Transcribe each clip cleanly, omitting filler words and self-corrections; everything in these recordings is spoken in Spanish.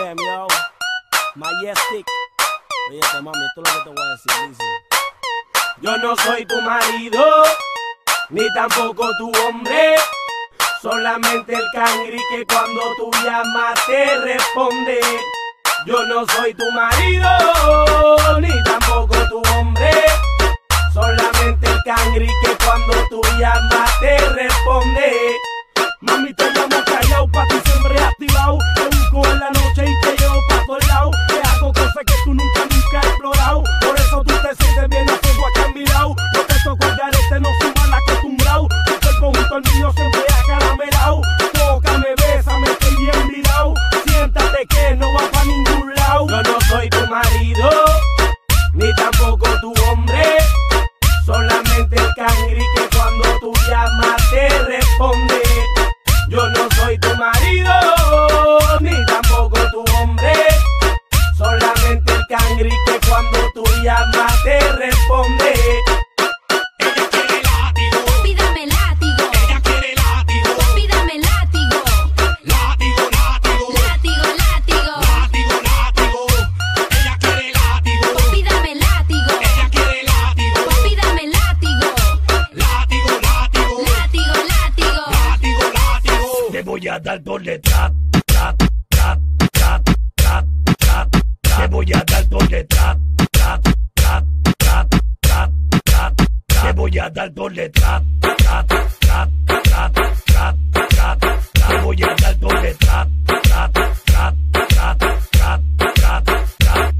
AM, yo. Majestic. Oye, mami, esto es lo que te voy a decir, dice. Yo no soy tu marido, ni tampoco tu hombre. Solamente el cangri que cuando tú llamas te responde. Yo no soy tu marido, ni tampoco tu hombre. Solamente el cangri que cuando tú llamas te responde. Mami, te llamo callao, pa' ti siempre activado. Te busco en la noche y te llevo pa' todos lados. Te hago cosas que tú nunca has explorado. Por eso tú te sientes bien a fuego acá a mi lado. No te toco el garete, no soy mal acostumbrado. Tu cuerpo junto al mío siempre acaramelado. Tócame, bésame, estoy bien virado. Siéntate que no va pa' ningún lado. Yo no soy tu marido, ni tampoco tu hombre. Solamente el cangri que cuando tú llamas te responde. Yo no soy tu marido, ni tampoco tu hombre. Solamente el cangri que cuando tú llamas te responde. Ella quiere látigo, Pídame látigo, ella quiere látigo, pídame látigo, látigo, látigo, látigo, látigo, látigo, látigo. Ella quiere látigo, pídame látigo, ella quiere látigo, pídame látigo, látigo, látigo, látigo, látigo. látigo, látigo. Te voy a dar por detrás, trat, trat, trat, trat, trat. Te voy a dar por detrás, trat, trat, trat, trat, trat. Te voy a dar por detrás, trat, trat, trat, trat, trat. Te voy a dar por detrás, trat, trat, trat, trat, trat, trat.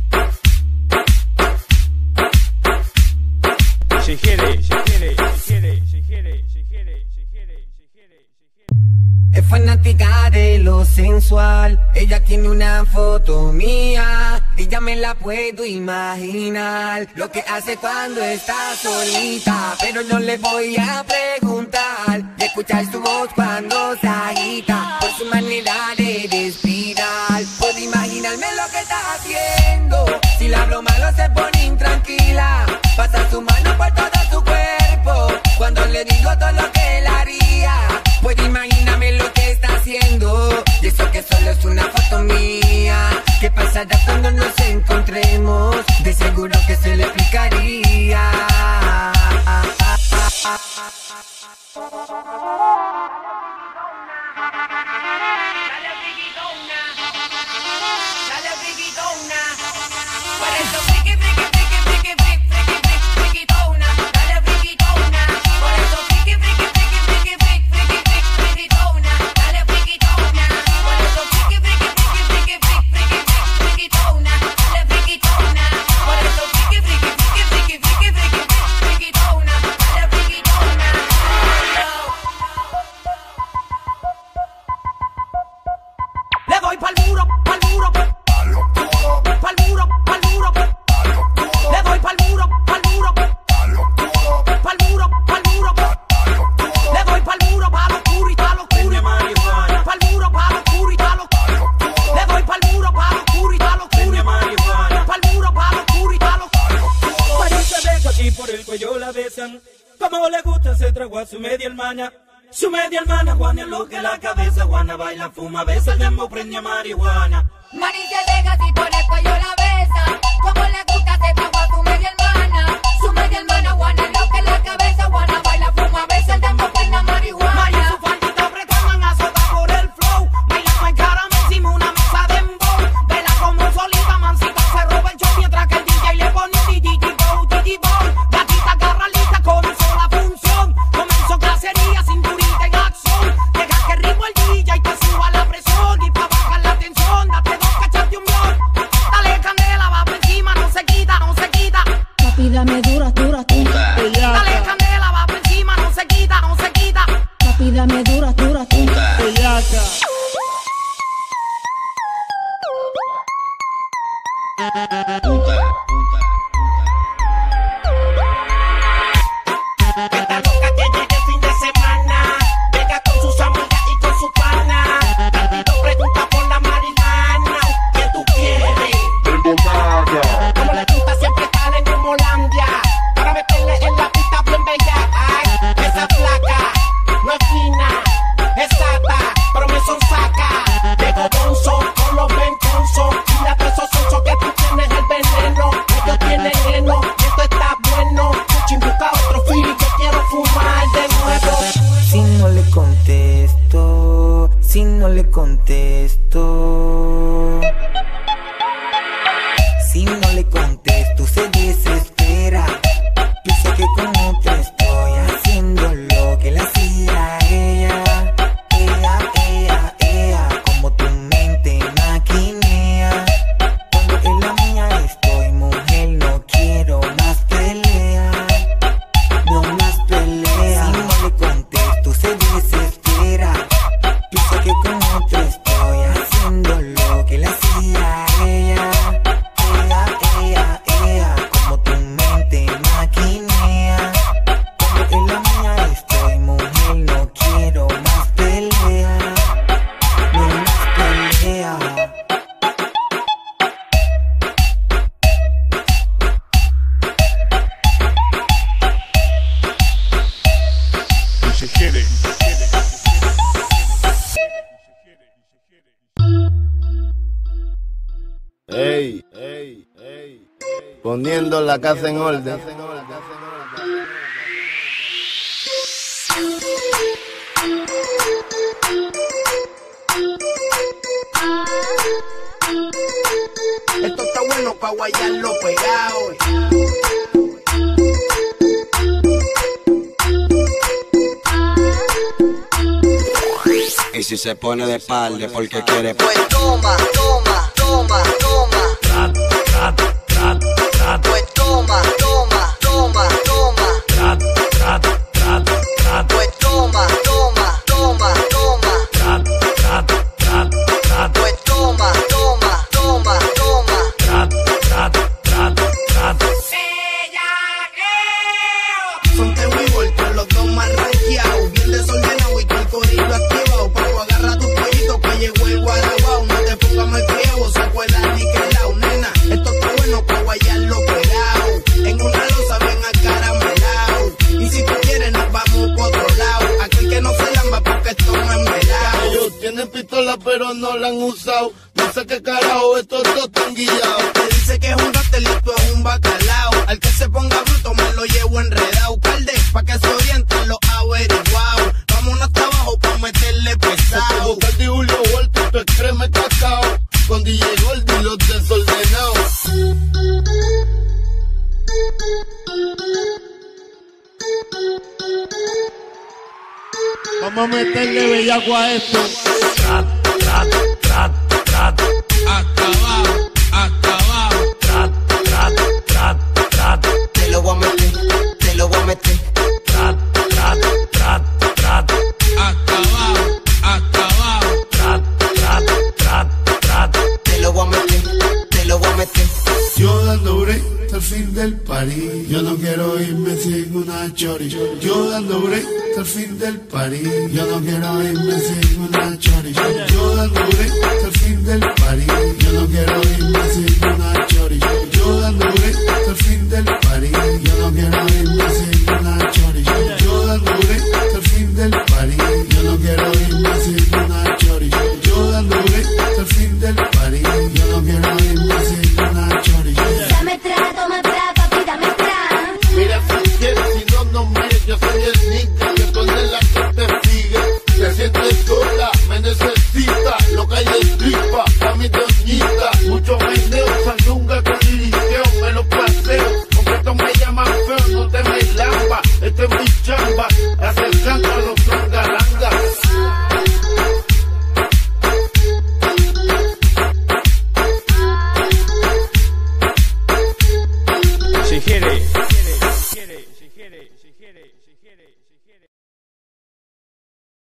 She hit it, she hit it, she hit it, she hit it, she hit it, she hit it, she hit it, she hit it. Es fanática de lo sensual. Ella tiene una foto mía. Ella me la puedo imaginar. Lo que hace cuando está solita. Pero no le voy a preguntar. De escuchar su voz cuando se agita. Por su manera de respirar. Puedo imaginarme lo que está haciendo. Si le hablo malo se pone intranquila. Pasa su mano por todo su cuerpo. Cuando le digo todo lo que él haría. Puedo imaginarme lo que está haciendo. Y eso que solo es una foto mía. ¿Qué pasará cuando nos encontremos? De seguro que se le explicaría. Dale friquitona. Dale friquitona. Por eso friqui, friqui, friqui, friqui, friqui, friqui, friquitona. Dale friquitona. Por eso friqui, friqui, friqui, friqui, friqui, friqui, friquitona. Dale friquitona. Por eso friqui, friqui, friqui, friqui, friqui, friquitona. Dale friquitona. Por eso friqui, friqui, friqui, friqui, friqui, friqui, friquitona. Dale friquitona. Le doy pa'l muro, pa'l muro, pa'l muro, pa'l muro. Le doy pa'l muro, pa'l muro, pa'l muro, pa'l muro. Le doy pa'l muro, pa' lo oscuro y pa' lo oscuro. Pa'l muro, pa' lo oscuro y pa' lo oscuro. Le doy pa'l muro, pa' lo oscuro y pa' lo oscuro. Pa'l muro, pa' lo oscuro y pa' lo oscuro. María se deja aquí por el cuello la besan. Como le gusta se tragó a su media hermana. Su media hermana Juana lo que la cabeza. Juana baila, fuma, besa, el dembow prende marihuana. Mari se deja así por el cuello la besa. Como le gusta se tragó a su media hermana. Su media hermana Juana lo que la cabeza. Juana baila, fuma, besa, el dembow prende marihuana. Mari su faldita apretaban azota por el flow. Baila con cara encima una mesa de embow. Vela como solita, mansita se roba el show. Mientras que el DJ le pone digitibow, digitibow. Gatita garralita comenzó la función. Comenzó cacería, cinturita en acción. Deja que ritmo el DJ te suba la presión. Y pa' bajar la tensión, date dos cachas de un millón. Dale candela, va por encima, no se quita, no se quita. Papi, dame dura, dura, dura. Dale candela, va por encima, no se quita, no se quita. Papi, dame dura, dura, dura. Esta loca que llega el fin de semana, llega con sus amigas y con su pana. Gatito pregunta por la marihuana, ¿qué tú quieres? Tengo nada. Como le gusta siempre estar en Homolandia, para meterle en la pista bien bella. Ay, esa placa no es fina, es sata, pero me sonsaca. De Godonzo con los 20. Ey, poniendo la casa en orden. Esto está bueno pa' guayarlo pegado. Y si se pone de espalda porque quiere, pues toma, toma, toma, toma. Rat, rat, rat, rat. Pues toma, toma, toma, toma. Rat, rat, rat, rat. Pues toma, toma, toma, toma. Rat, rat, rat, rat. Pues toma, toma, toma, toma. Rat, rat, rat, rat. Son Teo y Volta, los dos más rankeados. Bien desordenado y con el corillo activado. Papo, agarra tu pollito que llegó el guarabao. No te pongas mal criado, saco el aniquilao, nena. Esto está bueno pa' guayarlo pegado. En una losa bien acaramelao. Y si tú quieres nos vamos por otro lado. Aquel que no se lamba porque esto no es melao. Ellos tienen pistola pero no la han usado. No sé qué carajo, estos dos están guiados. Te dice que es un pastel y esto es un bacalao. Al que se ponga bruto me lo llevo enredado. Calde, pa' que se orienten los averiguados. Vámonos hasta abajo pa' meterle pesado. Calde y Julio Volta, esto es crema cacao. Con DJ Gold y los desordenados. Vamos a meterle bellaco a esto. Rat, rat, rat, rat. acabado, acabado. Rat, rat, rat, rat. Te lo voy a meter, te lo voy a meter. Rat, rat, rat, rat. Acabado, acabado. Rat, rat, rat, rat. Te lo voy a meter, te lo voy a meter. Yo dando break hasta el fin del party. Yo no quiero irme sin una chori. Yo dando break hasta el fin del party. Yo no quiero irme sin una chori. Yo dando break hasta el fin del party. Yo no quiero